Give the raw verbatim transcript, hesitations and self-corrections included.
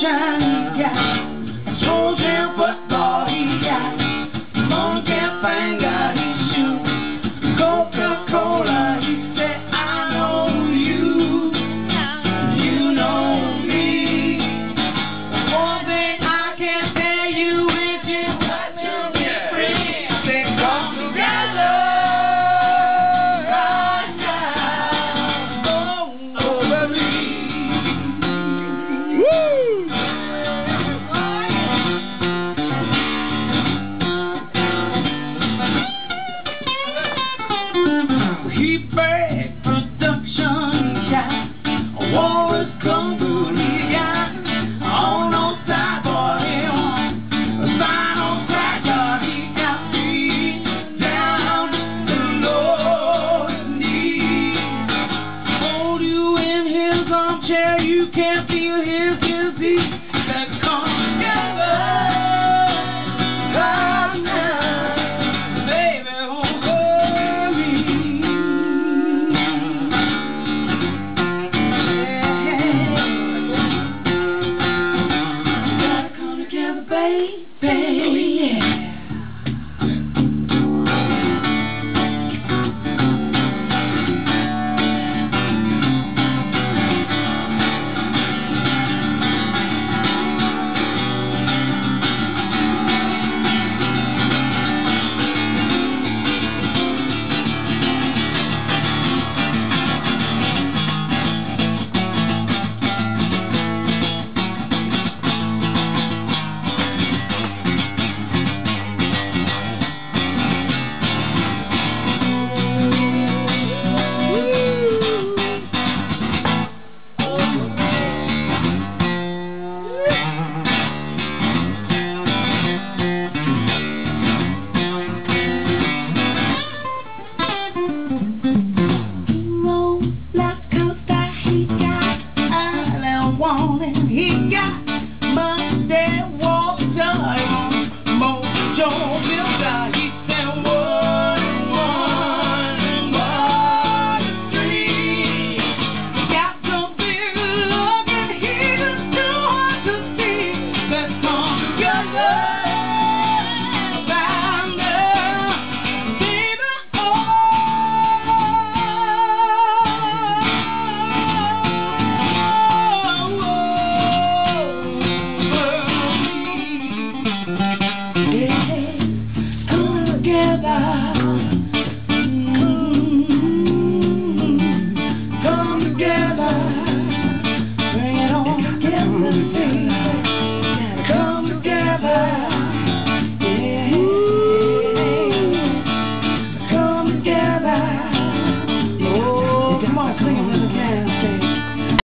sunshine he got, Georgia football he got, monkey finger he shoot, Coca-Cola he said, I know you, you know me. One thing I can tell you is you got to be free. They come together right now. Oh, oh, baby. Heat bag production got a war is company got on no side for him, a sign on cracker he got me down to Lord's knees. Hold you in his armchair, you can't feel his disease. That come together right now, baby, won't hurry. Gotta come together, baby.